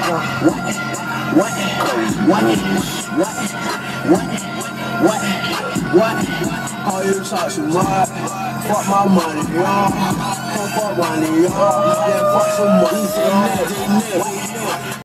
What? All you talk too much. Fuck my money, y'all. Fuck money, y'all. Yeah, fuck some money, y'all.